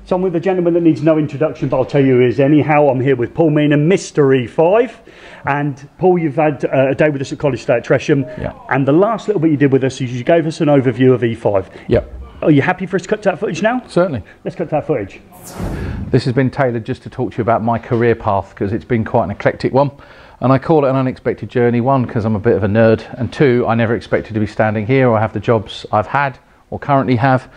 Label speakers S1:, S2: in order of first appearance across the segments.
S1: So I'm with a gentleman that needs no introduction, but I'll tell you who he is anyhow. I'm here with Paul Meenan, Mr. E5. And Paul, you've had a day with us at College Day at Tresham.
S2: Yeah.
S1: And the last little bit you did with us is you gave us an overview of E5.
S2: Yeah.
S1: Are you happy for us to cut to that footage now?
S2: Certainly.
S1: Let's cut to that footage.
S2: This has been tailored just to talk to you about my career path, because it's been quite an eclectic one. And I call it an unexpected journey, one, because I'm a bit of a nerd, and two, I never expected to be standing here or have the jobs I've had or currently have.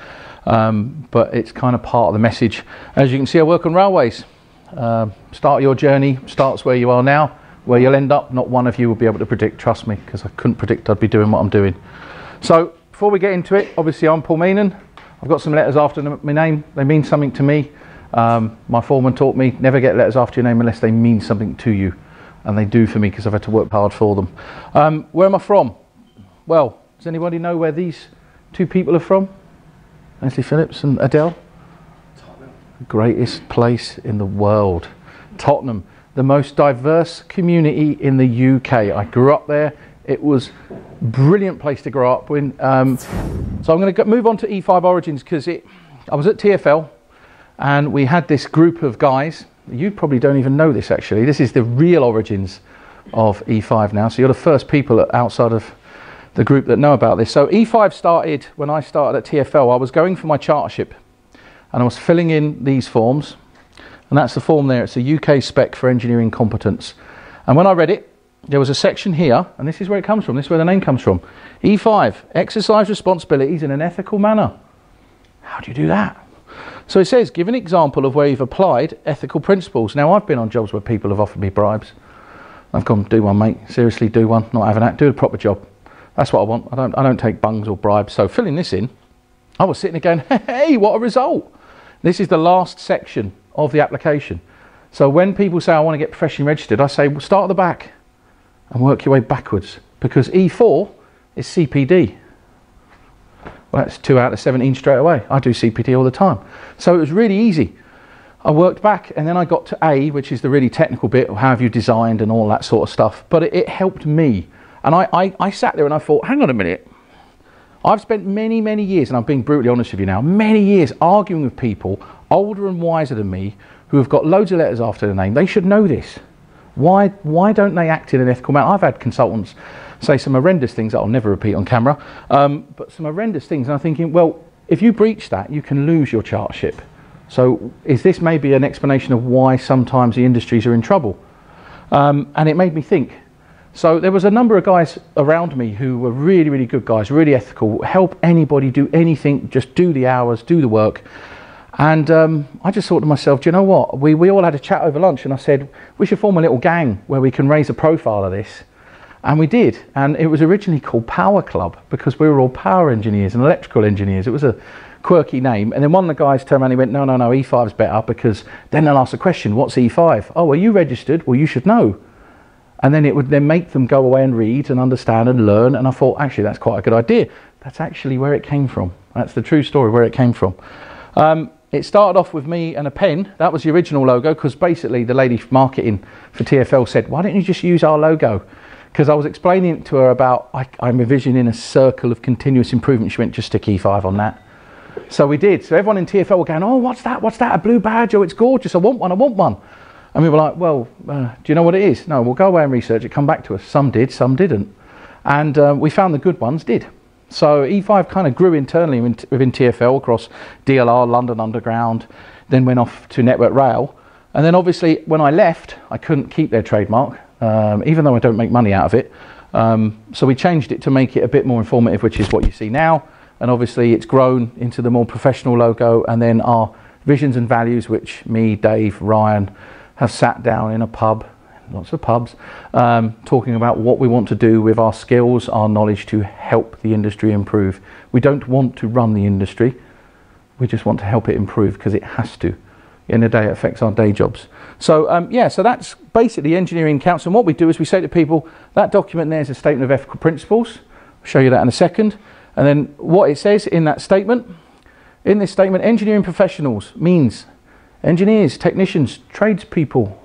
S2: But it's kind of part of the message. As you can see, I work on railways. Start your journey starts where you are now. Where you'll end up, not one of you will be able to predict, trust me, because I couldn't predict I'd be doing what I'm doing. So before we get into it, obviously I'm Paul Meenan. I've got some letters after my name. They mean something to me. My foreman taught me, never get letters after your name unless they mean something to you. And they do for me, because I've had to work hard for them. Where am I from? Well, does anybody know where these two people are from? Leslie Phillips and Adele? Tottenham. The greatest place in the world. Tottenham, the most diverse community in the UK. I grew up there. It was a brilliant place to grow up in. So I'm going to move on to E5 Origins, because I was at TfL and we had this group of guys. You probably don't even know this actually. This is the real origins of E5 now. So you're the first people outside of the group that know about this. So E5 started when I started at TfL. I was going for my chartership and I was filling in these forms, and that's the form there. It's a UK spec for engineering competence. And when I read it, there was a section here, and this is where it comes from. This is where the name comes from. E5, exercise responsibilities in an ethical manner. How do you do that? So it says, give an example of where you've applied ethical principles. Now, I've been on jobs where people have offered me bribes. I've gone, do one, mate. Seriously, do one. Not having that. Do a proper job. That's what I want. I don't take bungs or bribes. So filling this in, I was sitting there going, hey, what a result. This is the last section of the application. So when people say I want to get professionally registered, I say, well, start at the back and work your way backwards, because E4 is CPD. Well, that's 2 out of 17 straight away. I do CPD all the time. So it was really easy. I worked back and then I got to A, which is the really technical bit of how have you designed and all that sort of stuff. But it helped me. And I sat there and I thought, hang on a minute. I've spent many, many years, and I'm being brutally honest with you now, many years arguing with people older and wiser than me who have got loads of letters after their name. They should know this. Why don't they act in an ethical manner? I've had consultants say some horrendous things that I'll never repeat on camera, but some horrendous things. And I'm thinking, well, if you breach that, you can lose your chartership. So is this maybe an explanation of why sometimes the industries are in trouble? And it made me think. So there was a number of guys around me who were really, really good guys, really ethical, help anybody do anything, just do the hours, do the work. And I just thought to myself, do you know what? We all had a chat over lunch, and I said, we should form a little gang where we can raise a profile of this. And we did. And it was originally called Power Club, because we were all power engineers and electrical engineers. It was a quirky name. And then one of the guys turned around and he went, no, E5's better, because then they'll ask the question, what's E5? Oh, are you registered? Well, you should know. And then it would then make them go away and read and understand and learn. And I thought, actually, that's quite a good idea. That's actually where it came from. That's the true story, where it came from. It started off with me and a pen. That was the original logo, because basically the lady marketing for TfL said, why don't you just use our logo? Because I was explaining it to her about, I'm envisioning a circle of continuous improvement. She went, just stick E5 on that. So we did. So everyone in TfL were going, oh, what's that? What's that? A blue badge? Oh, it's gorgeous. I want one. I want one. And we were like, well, do you know what it is? No, we'll go away and research it, come back to us. Some did, some didn't. And we found the good ones did. So E5 kind of grew internally within TfL across DLR, London Underground, then went off to Network Rail. And then obviously when I left, I couldn't keep their trademark, even though I don't make money out of it. So we changed it to make it a bit more informative, which is what you see now. And obviously it's grown into the more professional logo, and then our visions and values, which me, Dave, Ryan, have sat down in a pub, lots of pubs, talking about what we want to do with our skills, our knowledge to help the industry improve. We don't want to run the industry, we just want to help it improve, because it has to. In the day, it affects our day jobs. So yeah, so that's basically Engineering Council. And what we do is we say to people, that document there is a statement of ethical principles. I'll show you that in a second. And then what it says in that statement, in this statement, engineering professionals means engineers, technicians, tradespeople,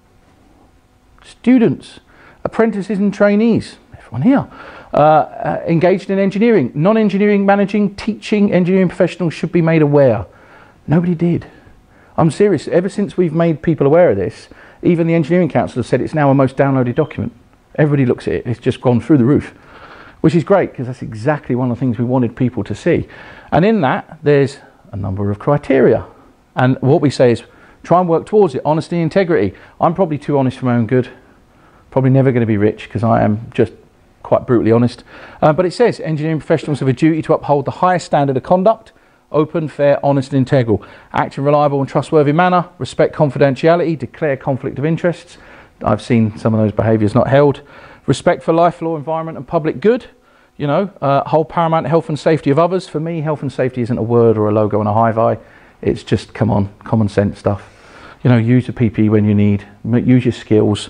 S2: students, apprentices and trainees, everyone here, engaged in engineering, non-engineering, managing, teaching, engineering professionals should be made aware. Nobody did. I'm serious. Ever since we've made people aware of this, even the Engineering Council have said it's now a most downloaded document. Everybody looks at it. It's just gone through the roof, which is great because that's exactly one of the things we wanted people to see. And in that, there's a number of criteria. And what we say is try and work towards it. Honesty and integrity. I'm probably too honest for my own good. Probably never going to be rich because I am just quite brutally honest. But it says engineering professionals have a duty to uphold the highest standard of conduct, open, fair, honest and integral, act in a reliable and trustworthy manner, respect confidentiality, declare conflict of interests. I've seen some of those behaviours not held. Respect for life, law, environment and public good. You know, hold paramount health and safety of others. For me, health and safety isn't a word or a logo on a high-vi. It's just, come on, common sense stuff. You know, use the PPE when you need, use your skills.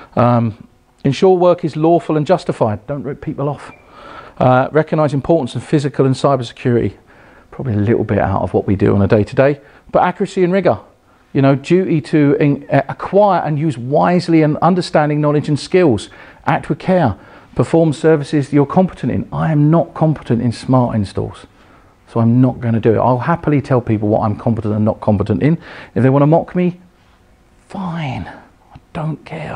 S2: Ensure work is lawful and justified. Don't rip people off. Recognise importance of physical and cyber security. Probably a little bit out of what we do on a day-to-day, but accuracy and rigour. You know, duty to acquire and use wisely and understanding knowledge and skills. Act with care. Perform services you're competent in. I am not competent in smart installs, so I'm not going to do it. I'll happily tell people what I'm competent and not competent in. If they want to mock me, fine. I don't care.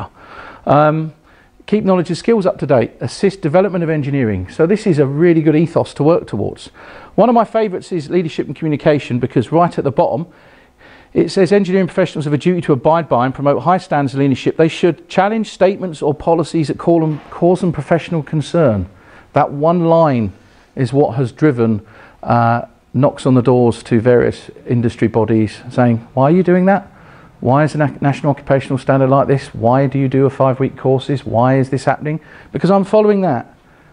S2: Keep knowledge and skills up to date. Assist development of engineering. So this is a really good ethos to work towards. One of my favourites is leadership and communication, because right at the bottom it says engineering professionals have a duty to abide by and promote high standards of leadership. They should challenge statements or policies that cause them professional concern. That one line is what has driven knocks on the doors to various industry bodies saying, why are you doing that? Why is the National Occupational Standard like this? Why do you do a 5-week courses? Why is this happening? Because I'm following that.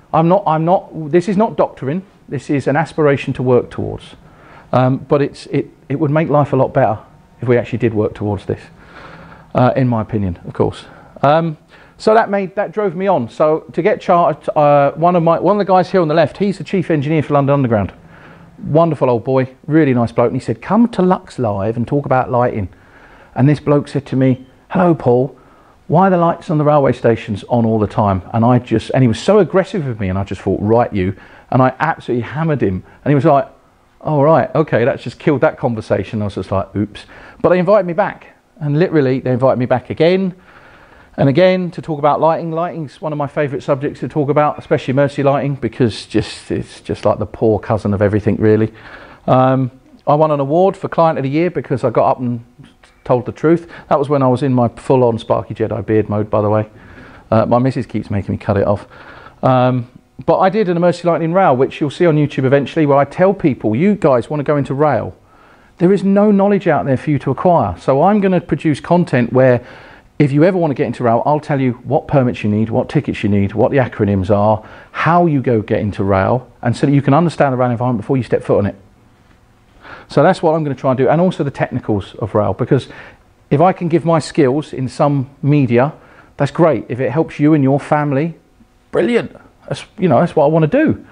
S2: This is not doctrine. This is an aspiration to work towards. But it would make life a lot better if we actually did work towards this, in my opinion, of course. So that drove me on. So to get chartered, one of the guys here on the left, he's the chief engineer for London Underground. Wonderful old boy, really nice bloke. And he said, come to Lux Live and talk about lighting. And this bloke said to me, hello Paul, why are the lights on the railway stations on all the time? And he was so aggressive with me, and I just thought, right you. And I absolutely hammered him. And he was like, oh right, okay, that's just killed that conversation. I was just like, oops. But they invited me back, and literally they invited me back again and again to talk about lighting. Lighting's one of my favourite subjects to talk about, especially emergency lighting, because it's just like the poor cousin of everything really. I won an award for Client of the Year because I got up and told the truth. That was when I was in my full-on Sparky Jedi beard mode, by the way. My missus keeps making me cut it off. But I did an emergency lighting in rail, which you'll see on YouTube eventually, where I tell people, you guys want to go into rail, there is no knowledge out there for you to acquire. So I'm going to produce content where if you ever want to get into rail, I'll tell you what permits you need, what tickets you need, what the acronyms are, how you get into rail, and so that you can understand the rail environment before you step foot on it. So that's what I'm going to try and do, and also the technicals of rail, because if I can give my skills in some media, that's great. If it helps you and your family, brilliant. That's what I want to do.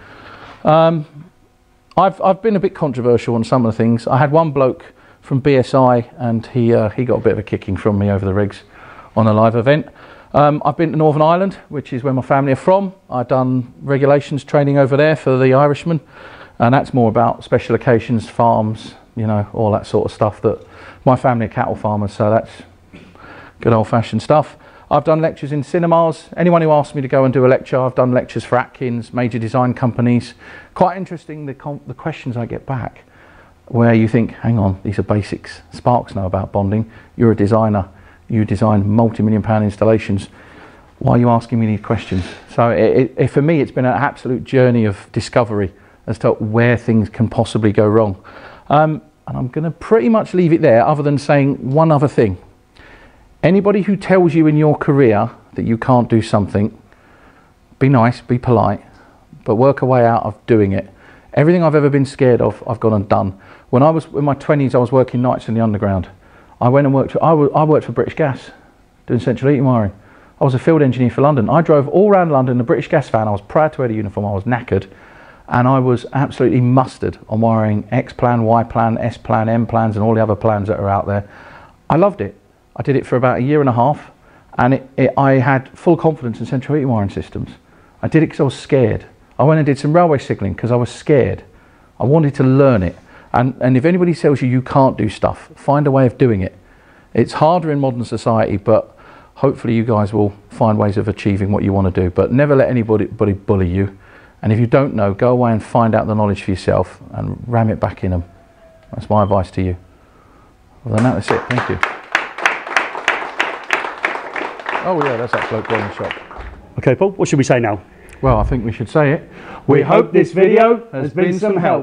S2: I've been a bit controversial on some of the things. I had one bloke from BSI, and he got a bit of a kicking from me over the rigs on a live event. I've been to Northern Ireland, which is where my family are from. I've done regulations training over there for the Irishmen, and that's more about special occasions, farms, all that sort of stuff. That my family are cattle farmers, so that's good old-fashioned stuff. I've done lectures in cinemas. Anyone who asks me to go and do a lecture, I've done lectures for Atkins, major design companies. Quite interesting, the questions I get back, where you think, hang on, these are basics. Sparks know about bonding. You're a designer. You design multi-million-pound installations. Why are you asking me these questions? So for me, it's been an absolute journey of discovery as to where things can possibly go wrong. And I'm going to pretty much leave it there, other than saying one other thing. Anybody who tells you in your career that you can't do something, be nice, be polite, but work a way out of doing it. Everything I've ever been scared of, I've gone and done. When I was in my 20s, I was working nights in the underground. I went and worked I worked for British Gas, doing central heating wiring. I was a field engineer for London. I drove all around London in a British Gas van. I was proud to wear the uniform. I was knackered. And I was absolutely mustard on wiring X-plan, Y-plan, S-plan, M-plans, and all the other plans that are out there. I loved it. I did it for about a year and a half, and I had full confidence in central heating wiring systems. I did it because I was scared. I went and did some railway signalling because I was scared. I wanted to learn it. And if anybody tells you you can't do stuff, find a way of doing it. It's harder in modern society, but hopefully you guys will find ways of achieving what you want to do. But never let anybody bully you. And if you don't know, go away and find out the knowledge for yourself and ram it back in them. That's my advice to you. Well, then that's it. Thank you. Oh yeah, that's that bloke going in the shop.
S1: Okay, Paul, what should we say now?
S2: Well, I think we should say it.
S1: We hope this video has been some help.